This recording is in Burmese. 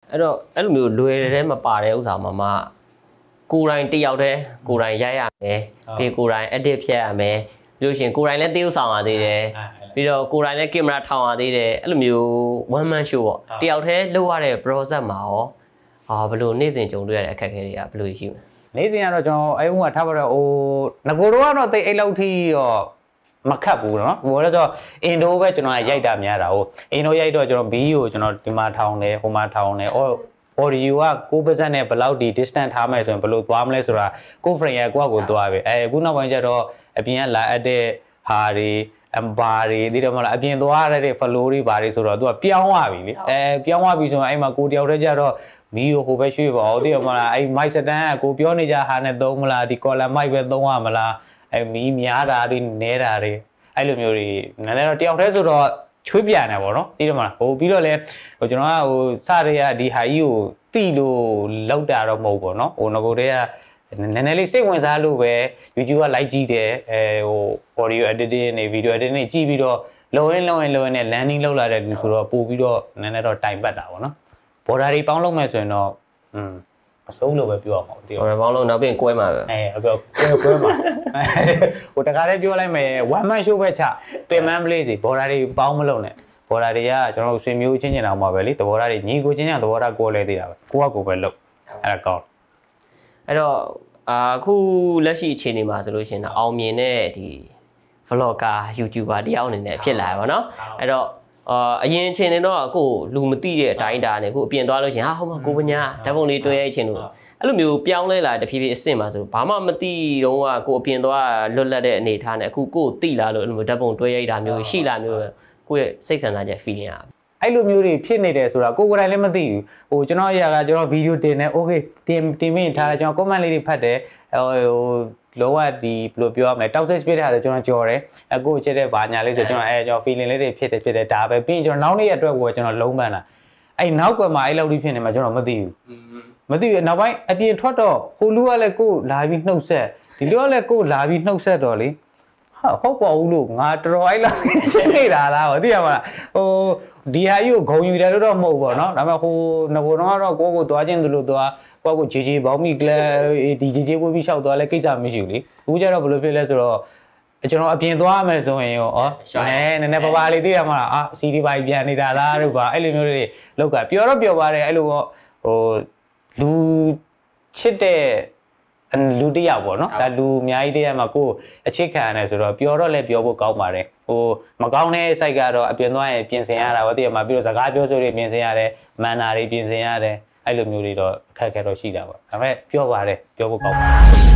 အဲ့လိုမျိုးလွယ်တဲ့မှာပါတဲ့ဥစ္စာမှာကိုယ်တိုင်တယောက်တည်းကိုယ်တိုင်ရိုက်ရမယ်ပြီးကိုယ်တိုင် edit ဖြတ်ရမယ်လို့ရှင်ကိုယ်တိုင်လည်းတေးဥဆောင်ရသေးတယ်ပြီးတော့ကိုယ်တိုင်လည်းကင်မရာထောင်ရသေးတယ်အဲ့လိုမျိုး one man show ပေါ့တယောက်တည်းလုပ်ရတဲ့ process မှာရောဘယ်လိုနေ့စဉ်ကြုံတွေ့ရတဲ့အခက်အခဲတွေကဘယ်လိုရှိလဲနေ့စဉ်ကတော့ကျွန်တော်အဲ့ဥကထားပါတော့ငကိုတော့ကတော့တိတ်အဲ့လောက်ထိတော့မခတ်ဘူးเนาะဟိုတော့အင်ဒိုပဲကျွန်တော်ရိုက်တာများတာဟိုအင်ဒိုရိုက်တော့ကျွန်တော်ဘီကိုကျွန်တော်ဒီမှာထောင်တယ်ဟိုမှာထောင်တယ်audio က9%နဲ့ဘယ်လောက်ဒီ distance ထားမယ်ဆိုရင်ဘယ်လိုသွားမလဲဆိုတာကို frame ရကိုယ့်ကိုသွားပဲအခုနောက်ပိုင်းကျတော့အပြင်ကလာအပ်တဲ့ဟာတွေဘာတွေဒီတော့မလားအပြင်သွားရတဲ့ flow တွေဘာတွေဆိုတော့သူကပြောင်းသွားပြီလေပြောင်းသွားပြီဆိုရင်အဲ့မှာကိုတယောက်တည်းကျတော့မီးကိုဟိုပဲရွှေ့ပါဦးဒီတော့မလားအဲ့ mic stand ကကိုပြောနေကြဟာနဲ့သုံးမလားဒီ collar mic ပဲသုံးရမလားအဲ့မီးများတာတွေနဲတာတွေအဲ့လိုမျိုးတွေနည်းနည်းတော့တယောက်တည်းဆိုတော့ချွေးပြန်တယ်ပေါ့နော်ဒီတော့မလားဟိုပြီးတော့လဲဟိုကျွန်တော်ကဟိုစရရဒီဟာကြီးကိုတိလို့လောက်တာတော့မဟုတ်ပေါ့နော်ဟိုငကိုတည်းကနည်းနည်းလေးစိတ်ဝင်စားလို့ပဲ YouTube က like ကြည့်တယ်ဟို audio editing နဲ့ video editing နဲ့ကြည့်ပြီးတော့လုံရင်းနဲ့ landing လောက်လာတဲ့လူဆိုတော့ပို့ပြီးတော့နည်းနည်းတော့တိုင်ပတ်တာပေါ့နော် border တွေပေါင်းလုပ်မယ်ဆိုရင်တော့အဆုံးလို့ပဲပြောအောင်ပေါ့ဒီ border ပေါင်းလုပ်နောက်ပြင်ကွဲမှာပဲကွဲမှာဟိုတခါတည်းပြောလိုက်မယ် one man show ပဲချပင်မန်းပလေးစီ border တွေပေါင်းမလုပ်နဲ့ဘော်ဒါတွေကကျွန်တော်တို့ဆွေမျိုးချင်းအောင်ပါပဲလေသဘောထားတွေညီကိုချင်းသဘောထားကိုလဲသေးတာပဲကိုကပဲလုပ်အဲ့ဒါကောင်းအဲ့တော့အခုလက်ရှိအခြေအနေမှာဆိုလို့ရှိရင်အောင်မြင်တဲ့ဒီ vlogger YouTuber တယောက်အနေနဲ့ဖြစ်လာရပါတော့အဲ့တော့အရင်အချိန်တော့ကိုလူမသိတဲ့အတိုင်းတာနဲ့ကိုအပြင်သွားလို့ရှိရင်ဟုတ်မှာကိုပညာဓာတ်ပုံလေးတွေ့ရတဲ့အချိန်လို့အဲ့လိုမျိုးပြောင်းလဲလာတဖြည်းဖြည်းအဆင့်မှာဆိုဘာမှမသိတော့ကိုအပြင်သွားလွတ်လပ်တဲ့အနေအထားနဲ့အခုကိုသိလာလို့အဲ့လိုမျိုးဓာတ်ပုံတွေ့ရတာမျိုးရှိလာမျိုးကိုယ့်ရဲ့စိတ်ခံစားချက် feeling အဲ့လိုမျိုးတွေဖြစ်နေတယ်ဆိုတာကိုယ်တိုင်လည်းမသိဘူးဟိုကျွန်တော်အရာကကျွန်တော်ဗီဒီယိုတင်တယ် okay တင်မိထားကျွန်တော် comment လေးတွေဖတ်တယ်ဟိုလောကဒီဘယ်လိုပြောရမလဲ toxic space ထားတယ်ကျွန်တော်ကြော်တယ်အခုချစ်တဲ့ဘာညာလေးဆိုကျွန်တော်ကျွန်တော် feeling လေးတွေဖြစ်တယ်ဒါပဲပြီးရင်ကျွန်တော်နောက်နေ့အတွက်ကိုကျွန်တော်လုံးပန်းတာအဲ့နောက်ကွယ်မှာအဲ့လောက်ကြီးဖြစ်နေမှာကျွန်တော်မသိဘူးနောက်ပိုင်းအပြင်ထွက်တော့ဟိုလူကလည်းကိုလာပြီးနှုတ်ဆက်ဒီလူကလည်းကိုလာပြီးနှုတ်ဆက်တော့လေဟုတ်ပါဘူးလို့ငါတော်အဲ့လောက်ချင်းနေတာလားဟိုသိရမလားဟိုဒီဟာကြီးကိုဂုံယူတယ်လို့တော့မဟုတ်ဘူးเนาะဒါပေမဲ့ဟိုငကိုတော့ကိုကိုသွားချင်းသူလို့သွားကိုဂျေဂျေဘောင်းမီကလဒီဂျေဂျေဝပြီးလျှောက်သွားလဲကိစ္စမရှိဘူးလေအခုကျတော့ဘယ်လိုဖြစ်လဲဆိုတော့ကျွန်တော်အပြင်သွားမယ်ဆိုရင်ရောနည်းနည်းပါလေးသိရမလားစီဒီပိုင်းပြန်နေတာလားတို့ပါအဲ့လိုမျိုးတွေလောက်ကပျော်တော့ပျော်ပါတယ်အဲ့လိုဟိုလူချစ်တဲ့လူတယောက်ပေါ့နော်ဒါလူအများကြီးတည်းမှာကိုအချစ်ခံရတယ်ဆိုတော့ပြောတော့လည်းပြောဖို့ကောင်းပါတယ်ဟိုမကောင်းတဲ့ site ကတော့အပြင်သွားရင်ပြင်ဆင်ရတာပေါ့တည်းမှာပြီးတော့စကားပြောဆိုတွေပြင်ဆင်ရတယ်မန်နာတွေပြင်ဆင်ရတယ်အဲ့လိုမျိုးတွေတော့အခက်အခဲတော့ရှိတာပေါ့ဒါပေမဲ့ပြောပါတယ်ပြောဖို့ကောင်းပါတယ်